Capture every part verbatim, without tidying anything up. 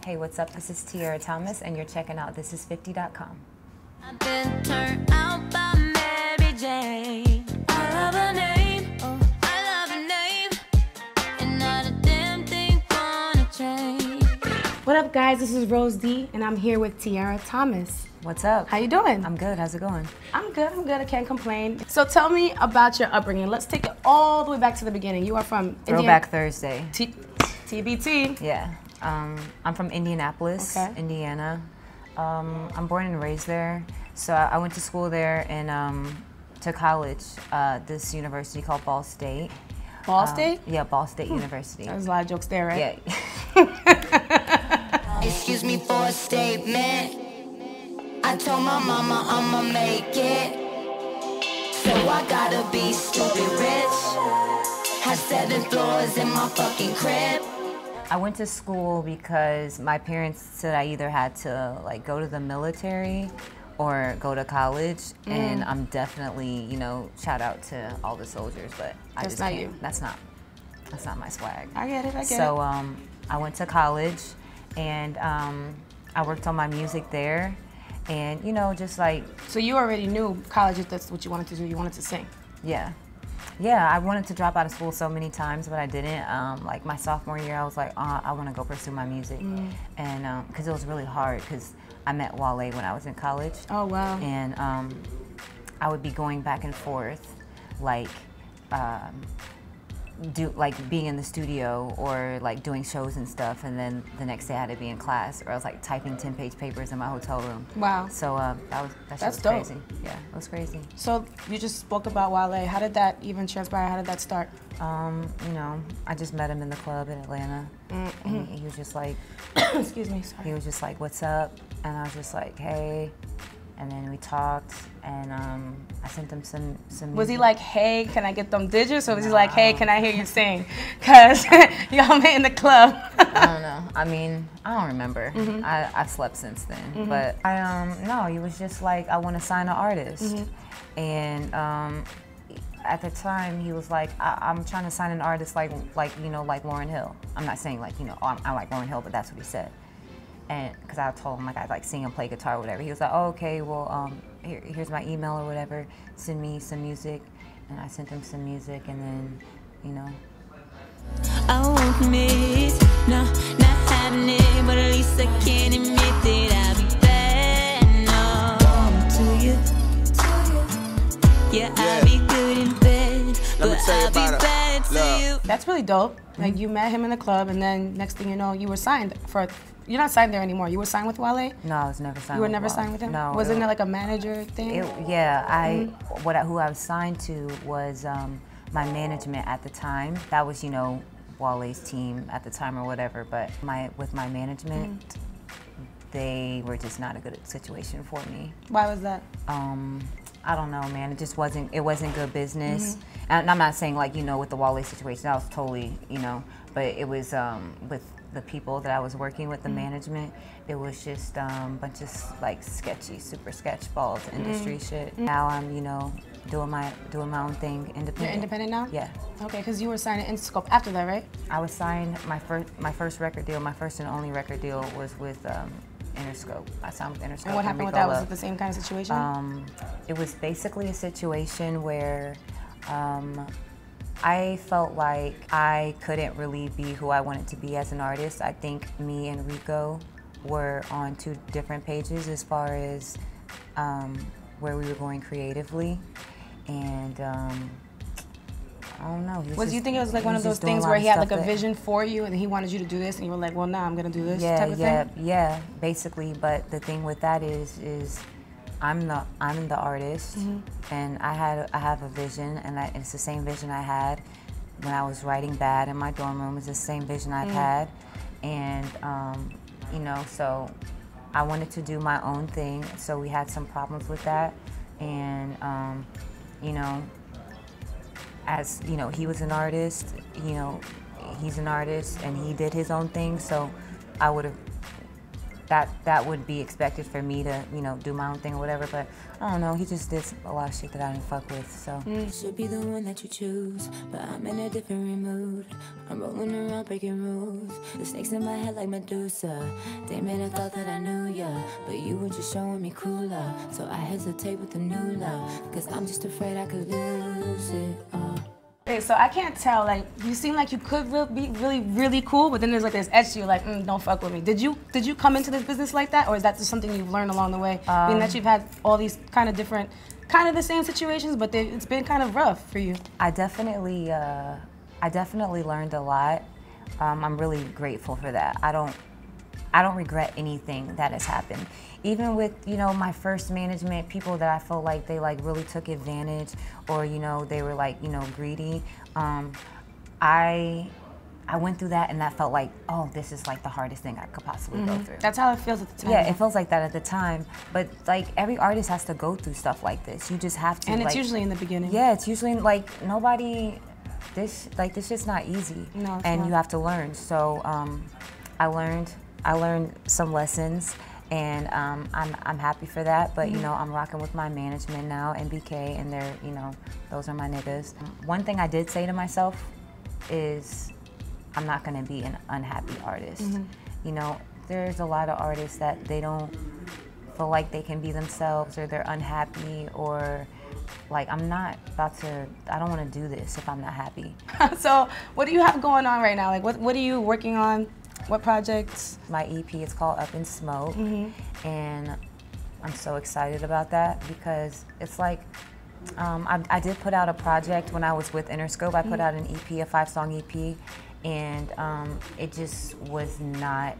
Hey, what's up? This is Tiara Thomas, and you're checking out This is fifty dot com. I've been turned out by Mary Jane. I love her name, oh, I love her name, and not a damn thing gonna change. What up, guys? This is Rose D, and I'm here with Tiara Thomas. What's up? How you doing? I'm good. How's it going? I'm good. I'm good. I can't complain. So tell me about your upbringing. Let's take it all the way back to the beginning. You are from Throwback Thursday. T TBT. Yeah. Um, I'm from Indianapolis, Okay. Indiana. Um, I'm born and raised there. So I, I went to school there and um, to college, uh, this university called Ball State. Ball Um, State? Yeah, Ball State University. There's a lot of jokes there, right? Yeah. Excuse me for a statement. I told my mama I'ma make it, so I gotta be stupid rich. Have seven floors in my fucking crib. I went to school because my parents said I either had to like go to the military or go to college, mm. and I'm definitely, you know, shout out to all the soldiers, but I That's just not can't. you. That's not. That's not my swag. I get it. I get so, it. um, I went to college, and um, I worked on my music there, and you know, just like. So you already knew college. That's what you wanted to do. You wanted to sing. Yeah. Yeah, I wanted to drop out of school so many times, but I didn't. Um, like my sophomore year, I was like, uh, I want to go pursue my music, mm. and because um, it was really hard. Because I met Wale when I was in college. Oh wow! And um, I would be going back and forth, like, um, do like being in the studio or like doing shows and stuff, and then the next day I had to be in class, or I was like typing ten-page papers in my hotel room. Wow! So uh, that was that shit That's was dope. crazy. Yeah, it was crazy. So you just spoke about Wale. How did that even transpire? How did that start? Um, you know, I just met him in the club in Atlanta, mm-hmm. and he, he was just like, excuse me, sorry. He was just like, "What's up?" And I was just like, "Hey," and then we talked, and um, I sent him some some. Music. Was he like, "Hey, can I get them digits?" Or was no. he like, "Hey, can I hear you sing?" Cause y'all met in the club. I don't know. I mean, I don't remember. Mm-hmm. I I've slept since then, mm-hmm. but I um no, he was just like, "I want to sign an artist," mm-hmm. and um. At the time, he was like, I I'm trying to sign an artist like, like you know, like Lauryn Hill. I'm not saying like, you know, oh, I'm, I like Lauryn Hill, but that's what he said. And because I told him like I like sing and play guitar or whatever. He was like, oh, okay, well, um, here, here's my email or whatever. Send me some music, and I sent him some music, and then, you know. I won't commit, no, not happening, but at least I can admit that I'll be bad, no, to you. Yeah, yeah. I'll be good in bed, but I'll be bad to you. That's really dope. Like, you met him in the club, and then next thing you know, you were signed for. You're not signed there anymore. You were signed with Wale? No, I was never signed. You were with never Wale. signed with him? No. Wasn't it, there like a manager thing? It, yeah, I mm-hmm. what I, who I was signed to was um, my management at the time. That was, you know, Wale's team at the time or whatever. But my with my management, mm-hmm. they were just not a good situation for me. Why was that? Um, I don't know, man. It just wasn't. It wasn't good business. Mm-hmm. And I'm not saying like, you know, with the Wale situation, that was totally, you know. But it was um, with the people that I was working with, the mm-hmm. management. It was just a um, bunch of like sketchy, super sketch balls, industry mm-hmm. shit. Mm-hmm. Now I'm, you know, doing my doing my own thing, independent. You're independent now? Yeah. Okay, because you were signed to Interscope after that, right? I was signed. My first my first record deal, my first and only record deal was with. Um, Interscope. I signed with Interscope. And what happened with that? Was it the same kind of situation? Um, it was basically a situation where um, I felt like I couldn't really be who I wanted to be as an artist. I think me and Rico were on two different pages as far as um, where we were going creatively, and um, I don't know. Was just, you think it was like one of those things where he had like a vision for you and he wanted you to do this and you were like, well, nah, I'm gonna do this yeah, type of yeah, thing? Yeah, basically. But the thing with that is, is I'm the I'm the artist, mm-hmm. and I had I have a vision, and I, it's the same vision I had when I was writing Bad in my dorm room. It's the same vision I've mm-hmm. had, and um, you know, so I wanted to do my own thing. So we had some problems with that, and um, you know. As you know, he was an artist, you know, he's an artist and he did his own thing, so I would have, that that would be expected for me to, you know, do my own thing or whatever, but I don't know, he just did a lot of shit that I didn't fuck with, so. Mm. Should be the one that you choose, but I'm in a different mood. I'm rolling around breaking rules. The snakes in my head like Medusa. Damn it, I thought that I knew ya, but you were just showing me cooler. So I hesitate with the new love, cause I'm just afraid I could lose it all. Okay, so I can't tell, like, you seem like you could re be really, really cool, but then there's like this edge to you, like, mm, don't fuck with me. Did you did you come into this business like that, or is that just something you've learned along the way? Um, Being that you've had all these kind of different, kind of the same situations, but they, it's been kind of rough for you. I definitely, uh, I definitely learned a lot. Um, I'm really grateful for that. I don't, I don't regret anything that has happened. Even with, you know, my first management, people that I felt like they like really took advantage, or, you know, they were like, you know, greedy. Um, I, I went through that, and that felt like, oh, this is like the hardest thing I could possibly mm-hmm. go through. That's how it feels at the time. Yeah, it feels like that at the time. But like every artist has to go through stuff like this. You just have to. And it's like, usually in the beginning. Yeah, it's usually like nobody. This like this is not easy. No, it's and not. You have to learn. So um, I learned. I learned some lessons. And um, I'm, I'm happy for that, but you know, I'm rocking with my management now, N B K, and they're, you know, those are my niggas. One thing I did say to myself is, I'm not gonna be an unhappy artist. Mm-hmm. You know, there's a lot of artists that they don't feel like they can be themselves, or they're unhappy, or like, I'm not about to, I don't wanna do this if I'm not happy. So, what do you have going on right now? Like, what, what are you working on? What projects? My E P is called Up in Smoke, mm-hmm. and I'm so excited about that because it's like, um, I, I did put out a project when I was with Interscope. I put mm-hmm. out an E P, a five-song E P, and um, it just was not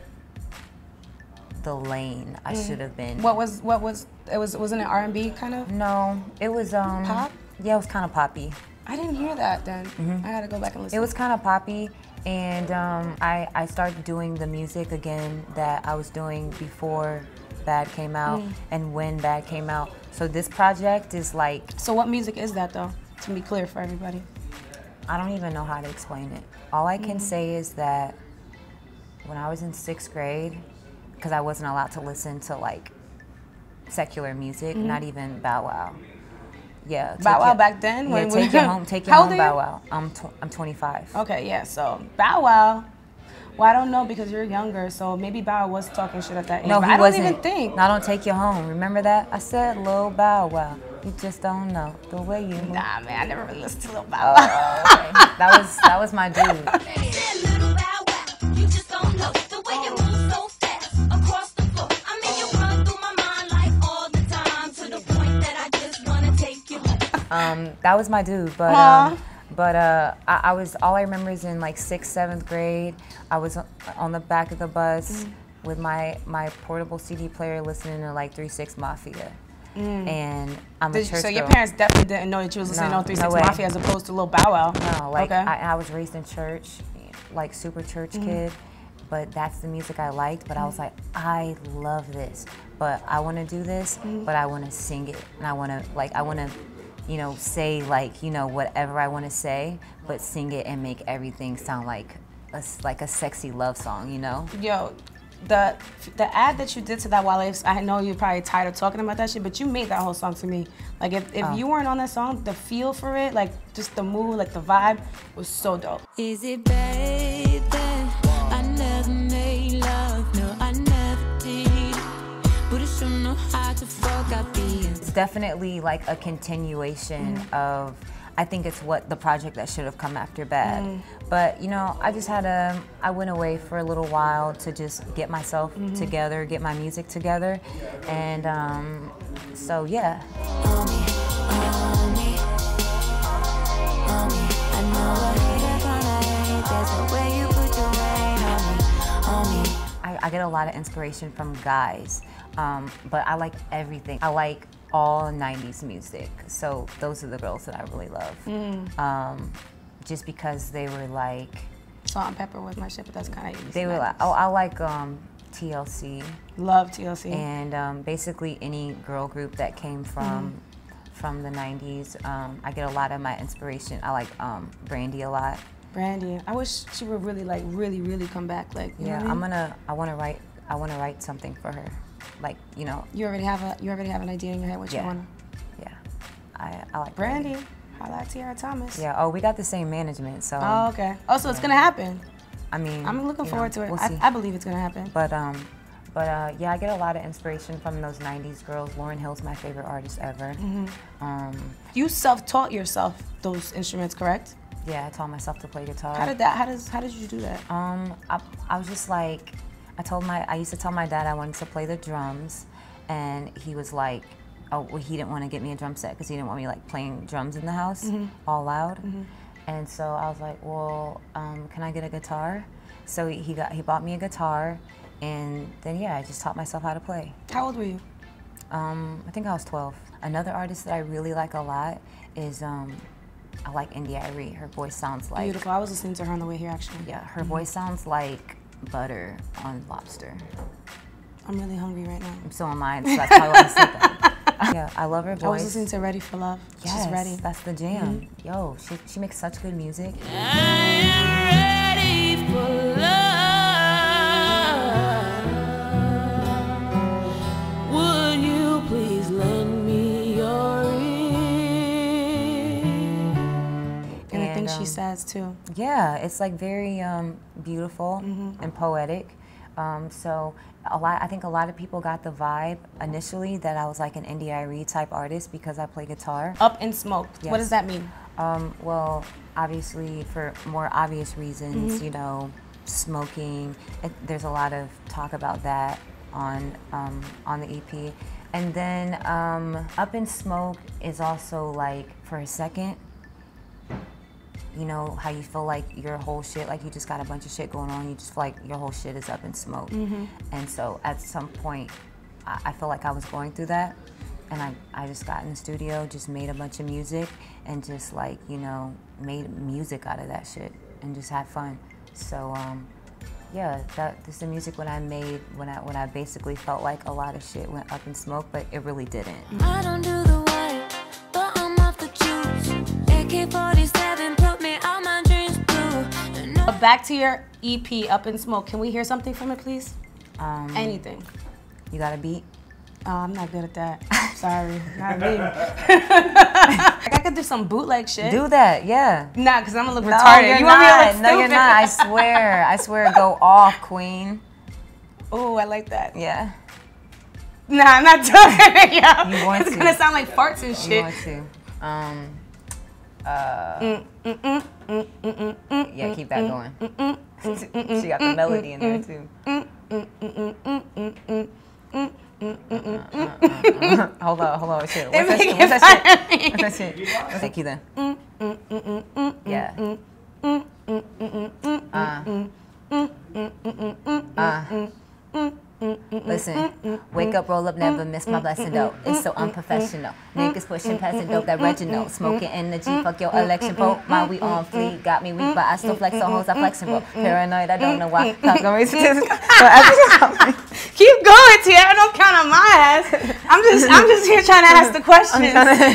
the lane I mm-hmm. should have been. What was, what was, it was, wasn't it R and B kind of? No, it was, um, pop? Yeah, it was kind of poppy. I didn't hear that then. Mm-hmm. I gotta go back and listen. It was kind of poppy. And um, I, I started doing the music again that I was doing before Bad came out mm. and when Bad came out. So this project is like... So what music is that though, to be clear for everybody? I don't even know how to explain it. All I can mm. say is that when I was in sixth grade, because I wasn't allowed to listen to like secular music, mm. not even Bow Wow. Yeah, Bow Wow your, back then? Yeah, when, take when, you home, take you home, Bow Wow. I'm tw I'm twenty-five. Okay, yeah. So Bow Wow. Well, I don't know because you're younger, so maybe Bow Wow was talking shit at that age. No, but he I don't wasn't. even think. No, I don't take you home. Remember that? I said Lil Bow Wow. You just don't know the way you move. Nah, man, I never really listened to Lil Bow Wow. Oh, okay. That was that was my dude. Um, that was my dude, but um, but uh, I, I was all I remember is in like sixth, seventh grade. I was on the back of the bus mm. with my my portable C D player, listening to like three six Mafia, mm. and I'm Did, a church So girl. Your parents definitely didn't know that you was listening no, to three six no Mafia as opposed to Lil Bow Wow. No, like okay. I, I was raised in church, like super church mm. kid. But that's the music I liked. But mm. I was like, I love this, but I want to do this, mm. but I want to sing it, and I want to like I want to. you know, say like, you know, whatever I want to say, but sing it and make everything sound like a, like a sexy love song, you know? Yo, the the ad that you did to that Wale, I know you're probably tired of talking about that shit, but you made that whole song to me. Like, if, if oh. you weren't on that song, the feel for it, like, just the mood, like, the vibe was so dope. Is it bad that I never made love? No, I never did. But I sure know how to fuck up being. It's definitely like a continuation mm. of, I think it's what the project that should have come after Bad. Mm. But, you know, I just had a, I went away for a little while to just get myself mm-hmm. together, get my music together. And um, so, yeah. On me, on me, on me. I know I hate it, but I hate there's a way you put your weight on me, on me. I, I get a lot of inspiration from guys, um, but I like everything. I like all nineties music, so those are the girls that I really love. Mm. Um, just because they were like... Salt and Pepper was my shit, but that's kind of... They were like, oh, I like um, T L C. Love T L C. And um, basically any girl group that came from mm. from the nineties. Um, I get a lot of my inspiration. I like um, Brandy a lot. Brandy, I wish she would really, like, really, really come back. Like, you yeah, know what I mean? I'm gonna. I want to write. I want to write something for her. Like, you know. You already have a. You already have an idea in your head what yeah. you wanna. Yeah, I. I like Brandy. Brandy. Holla at Tiara Thomas. Yeah. Oh, we got the same management, so. Oh, okay. Oh, so yeah. It's gonna happen. I mean, I'm looking forward know, to it. We'll I, see. I believe it's gonna happen. But um, but uh, yeah, I get a lot of inspiration from those nineties girls. Lauryn Hill's my favorite artist ever. Mm-hmm. Um, You self-taught yourself those instruments, correct? yeah, I taught myself to play guitar. How did that? How does? How did you do that? Um, I, I was just like, I told my, I used to tell my dad I wanted to play the drums, and he was like, oh, well, he didn't want to get me a drum set because he didn't want me like playing drums in the house Mm-hmm. all loud. Mm-hmm. And so I was like, well, um, can I get a guitar? So he got, he bought me a guitar, and then yeah, I just taught myself how to play. How old were you? Um, I think I was twelve. Another artist that I really like a lot is, um, I like Indy. Her voice sounds like, Beautiful. I was listening to her on the way here, actually. yeah, her Mm-hmm. voice sounds like butter on lobster. I'm really hungry right now. So am I, so that's probably why I said that. Yeah, I love her voice. I was listening to Ready for Love. Yes, She's ready. that's the jam. Mm-hmm. Yo, she, she makes such good music. I'm ready for love. Would you please lend me your ear? And I think um, she says too. Yeah, it's like very um, beautiful Mm-hmm. and poetic. Um, so a lot, I think a lot of people got the vibe initially that I was like an Indy type artist because I play guitar. Up in Smoke. Yes. What does that mean? Um, well, obviously for more obvious reasons, Mm-hmm. you know, smoking. It, there's a lot of talk about that on um, on the E P. And then um, Up in Smoke is also like for a second. You know, how you feel like your whole shit, like you just got a bunch of shit going on, you just feel like your whole shit is up in smoke. Mm-hmm. And so at some point, I, I feel like I was going through that, and I, I just got in the studio, just made a bunch of music, and just like, you know, made music out of that shit, and just had fun. So, um, yeah, that this is the music when I made, when I, when I basically felt like a lot of shit went up in smoke, but it really didn't. I don't do the white, but I'm off the juice. A K forty-seven put me on my dreams blue. But back to your E P, Up in Smoke. Can we hear something from it, please? Um, Anything. You got a beat? Oh, I'm not good at that. Sorry, not me. Like I could do some bootleg shit. Do that, yeah. Nah, cause I'm gonna look No, retarded. you're You want me to not. look No, you're stupid? not. I swear. I swear. Go off, queen. Oh, I like that. Yeah. Nah, I'm not doing it, yo. You want it's to. gonna sound like farts and You shit. want to? Um. Uh. Mm, mm, mm, mm, mm, mm, Yeah, keep that going. mm, mm, mm, She got the melody in there too. mm, mm, mm, mm, mm, mm, mm, mm, mm, mm. Hold on, hold on. Shit. It What's that make shit? it What's that shit? funny. What's that shit? What's that? Cue then. Mm, mm, mm, mm, mm, Yeah. mm, mm, mm, mm, mm, Uh. mm, mm, mm, mm, Uh. Listen, wake up, roll up, never miss my blessing though. It's so unprofessional. Niggas pushing past and dope, that Reginald. Smoking energy, fuck your election vote. My we on fleek, got me weak, but I still flex on hoes, I flex and roll. Paranoid, I don't know why. Not gonna reach this. Keep going, Tiara. Don't count on my ass. I'm just, I'm just here trying to ask the questions.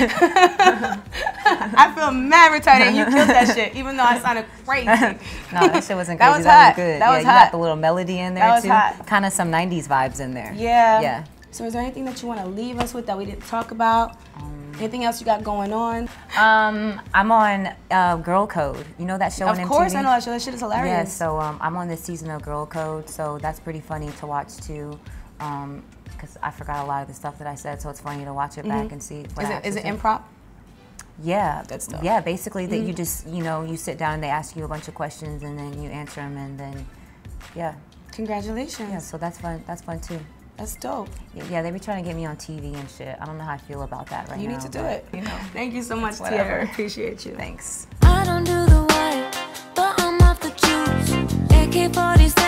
I feel mad retarded. And you killed that shit, even though I sounded crazy. No, that shit wasn't crazy. That was that hot. was good. That yeah, was you hot. got the little melody in there That was too. hot. Kind of some nineties vibes in there. Yeah. Yeah. So is there anything that you want to leave us with that we didn't talk about? Um, Anything else you got going on? um, I'm on uh, Girl Code. You know that show on Of M T V? course, I know that show. That shit is hilarious. Yeah, so um, I'm on this season of Girl Code, so that's pretty funny to watch too, because I forgot a lot of the stuff that I said, so it's funny to watch it back Mhm. and see what Is I it is it actually said. improv? Yeah, Good stuff. yeah. Basically, that you Mhm. just you know you sit down and they ask you a bunch of questions and then you answer them and then yeah, Congratulations. yeah. So that's fun. That's fun too. That's dope. Yeah, yeah, they be trying to get me on T V and shit. I don't know how I feel about that right You now. need to do but, it. You know. Thank you so much, Whatever. Tiara. Appreciate you. Thanks. I don't do the white, but I'm off the juice. A K forty-seven